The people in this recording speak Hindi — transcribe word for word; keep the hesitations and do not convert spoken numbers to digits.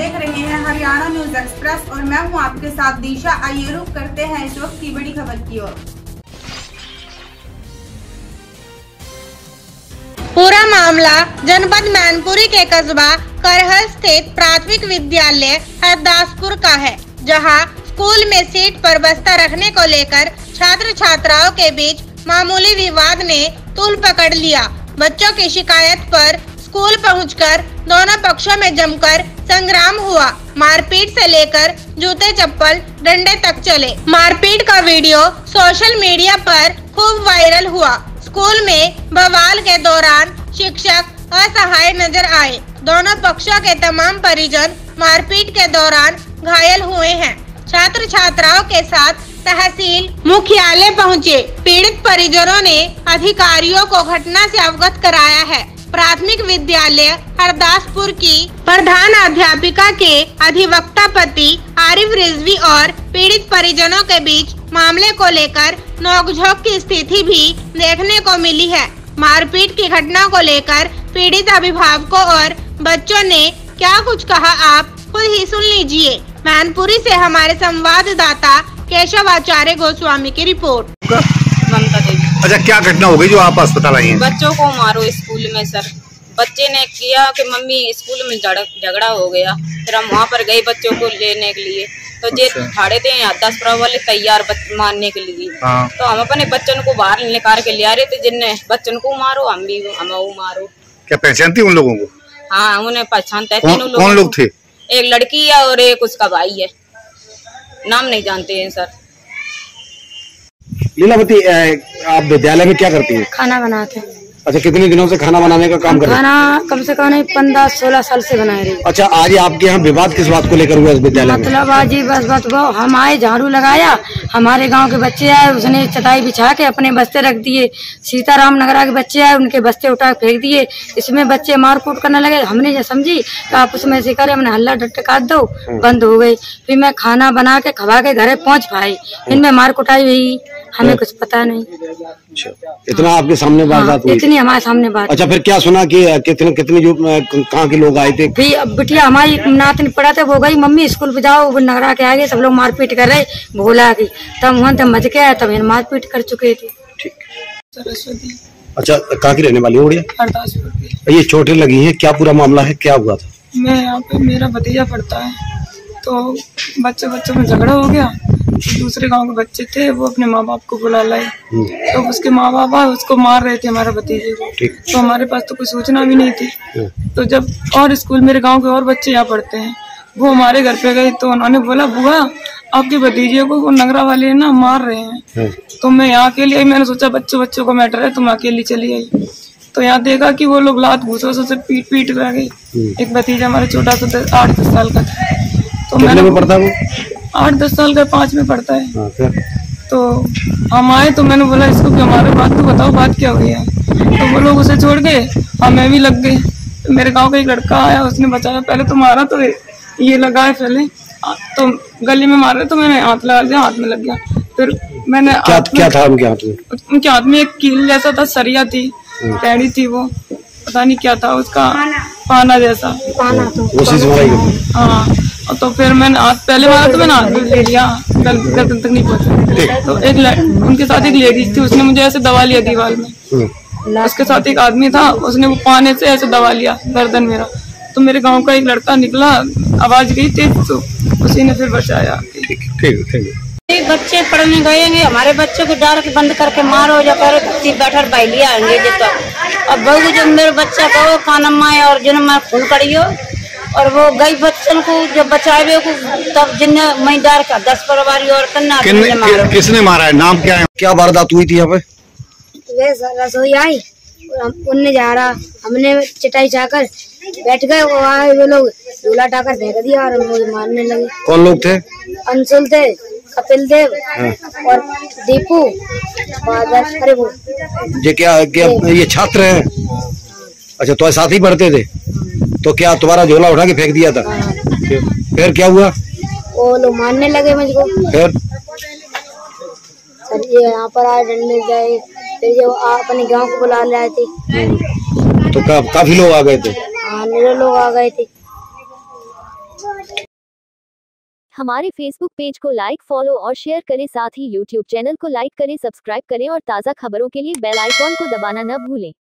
देख रहे हैं हरियाणा न्यूज एक्सप्रेस और मैं हूं आपके साथ दिशा। आइए रुक करते हैं इस वक्त की बड़ी खबर की ओर। पूरा मामला जनपद मैनपुरी के कस्बा करहल स्थित प्राथमिक विद्यालय हरदासपुर का है, जहां स्कूल में सीट पर बस्ता रखने को लेकर छात्र छात्राओं के बीच मामूली विवाद ने तूल पकड़ लिया। बच्चों की शिकायत पर स्कूल पहुंचकर दोनों पक्षों में जमकर संग्राम हुआ। मारपीट से लेकर जूते चप्पल डंडे तक चले। मारपीट का वीडियो सोशल मीडिया पर खूब वायरल हुआ। स्कूल में बवाल के दौरान शिक्षक असहाय नजर आए। दोनों पक्षों के तमाम परिजन मारपीट के दौरान घायल हुए हैं। छात्र छात्राओं के साथ तहसील मुख्यालय पहुंचे। पीड़ित परिजनों ने अधिकारियों को घटना से अवगत कराया है। प्राथमिक विद्यालय हरदासपुर की प्रधान अध्यापिका के अधिवक्ता पति आरिफ रिजवी और पीड़ित परिजनों के बीच मामले को लेकर नोकझोंक की स्थिति भी देखने को मिली है। मारपीट की घटना को लेकर पीड़ित अभिभावकों और बच्चों ने क्या कुछ कहा, आप खुद ही सुन लीजिए। मैनपुरी से हमारे संवाददाता केशव आचार्य गोस्वामी की रिपोर्ट। ममता देवी। अच्छा, क्या घटना हो गई जो आप अस्पताल आई हैं? बच्चों को मारो स्कूल में सर। बच्चे ने किया कि मम्मी स्कूल में झगड़ा हो गया, फिर हम वहाँ पर गए बच्चों को लेने के लिए, तो जे खड़े थे हरदासपुर वाले तैयार मारने के लिए। हाँ। तो हम अपने बच्चों को बाहर निकाल के ले आ रहे थे, जिनने बच्चों को मारो हम भी हम मारो। क्या पहचानती उन लोगों को? हाँ, उन्हें पहचानता है। तीनों लोग। कौन लोग थे? एक लड़की है और एक उसका भाई है, नाम नहीं जानते हैं सर। लीलावती, आप विद्यालय में क्या करती हैं? खाना बनाते हैं। अच्छा, कितने दिनों से खाना बनाने का काम कर रहे हैं? खाना कम से कम पंद्रह सोलह साल से बना रही। अच्छा, आज आपके यहाँ विवाद किस बात को लेकर हुआ इस विद्यालय में? मतलब आज बस बस वो हम आए, झाड़ू लगाया, हमारे गांव के बच्चे आए, उसने चटाई बिछा के अपने बस्ते रख दिए। सीताराम नगरा के बच्चे आए, उनके बस्ते उठा फेंक दिए। इसमें बच्चे मारकूट करने लगे। हमने जो समझी तो आप उसमें से करे, हमने हल्ला डटका दो, बंद हो गई। फिर मैं खाना बना के खवा के घरे पहुँच पाई, इनमें मार कुटाई हुई, हमें कुछ पता नहीं। अच्छा, इतना आपके सामने बात हुई? इतनी हमारे सामने बात। अच्छा, फिर क्या सुना कि कितने कितने जो कहाँ के लोग आए थे? फिर बिटिया हमारी नातनी पड़ा था, वो गई मम्मी स्कूल पे जाओ, वो नगरा के आगे सब लोग मारपीट कर रहे, भोला की तब वहाँ तब मच गया, तब मारपीट कर चुके थे। ठीक। सरस्वती। अच्छा, कहाँ की रहने वाली हो? हरदासपुर। ये चोटें लगी हैं, क्या पूरा मामला है, क्या हुआ था? मैं यहाँ पे, मेरा भतीजा पढ़ता है, तो बच्चे बच्चों में झगड़ा हो गया। दूसरे गांव के बच्चे थे, वो अपने माँ बाप को बुला लाए, तो उसके माँ बाप उसको मार रहे थे हमारे भतीजे को। तो हमारे पास तो कोई सूचना भी नहीं थी। तो जब और स्कूल मेरे गांव के और बच्चे यहाँ पढ़ते हैं, वो हमारे घर पे गए, तो उन्होंने बोला बुआ आपके भतीजे को वो नगरा वाले ना मार रहे हैं। तो मैं यहाँ अकेली आई, मैंने सोचा बच्चों बच्चों का मैटर है, तो मैं अकेली चली आई। तो यहाँ देखा कि वो लोग लात घूसों से पीट पीट रह गए। एक भतीजा हमारा छोटा सा आठ दस साल का था। तो मैंने पढ़ता वो आठ दस साल का, पाँच में पढ़ता है। हाँ, तो हम आए तो मैंने बोला इसको कि हमारे बात तो बताओ, बात क्या हुई है। तो वो लोग उसे छोड़ गए, हमें भी लग गए। तो मेरे गांव का एक लड़का आया, उसने बचाया। पहले तो मारा तो ये लगा है, पहले तो गली में मारे तो मैंने हाथ लगा दिया, हाथ में लग गया। फिर मैंने क्या, क्या था उनके हाथ में? उनके हाथ में एक कील जैसा था, सरिया थी, पैड़ी थी, वो पता नहीं क्या था उसका, पाना जैसा पाना। तो हाँ, तो फिर मैंने हाथ पहले मारा तो मैंने हाथ में ले लिया, गर्दन तक नहीं पहुंचा। तो एक उनके साथ एक लेडीज थी, उसने मुझे ऐसे दबा लिया दीवार में। उसके साथ एक आदमी था, उसने वो पाने से ऐसे दबा लिया गर्दन मेरा। तो मेरे गांव का एक लड़का निकला, आवाज गई तेज, तो उसी ने फिर बचाया। ठीक ठीक ठीक। बच्चे पढ़ने गएंगे, हमारे बच्चों को डाल के बंद करके मारो, या करो बैठर बैली आएंगे जो। अब बहू जब मेरे बच्चा को खाना माए और जिन्हें खून करियो, और वो गई बच्चन को जब बचाए को, तब जिन्हें मैं डाल कर दस परिवार और कन्ना। किसने मारा है, नाम क्या है, क्या वारदात हुई थी यहाँ पे? रसोई आई, उनने जा रहा, हमने चटाई चाकर बैठ गए, वो आए वो लोग झूला टाकर फेंक दिया और मुझे मारने लगे। कौन लोग थे? अंशुल थे, कपिल देव और दीपू बादल। अरे वो ये क्या, क्या ये छात्र हैं? अच्छा, तो साथ ही पढ़ते थे, तो क्या तुम्हारा झोला उठा के फेंक दिया था? फिर क्या हुआ? वो लोग मारने लगे मुझको। फिर सर ये यहाँ पर आए, डंडे गए, फिर ये अपने गांव को बुला लाए थे। तो का, काफी लोग आ गए थे? हाँ, मेरे लोग आ गए थे। हमारे फेसबुक पेज को लाइक, फॉलो और शेयर करें। साथ ही यूट्यूब चैनल को लाइक करें, सब्सक्राइब करें और ताज़ा खबरों के लिए बेल आइकॉन को दबाना न भूलें।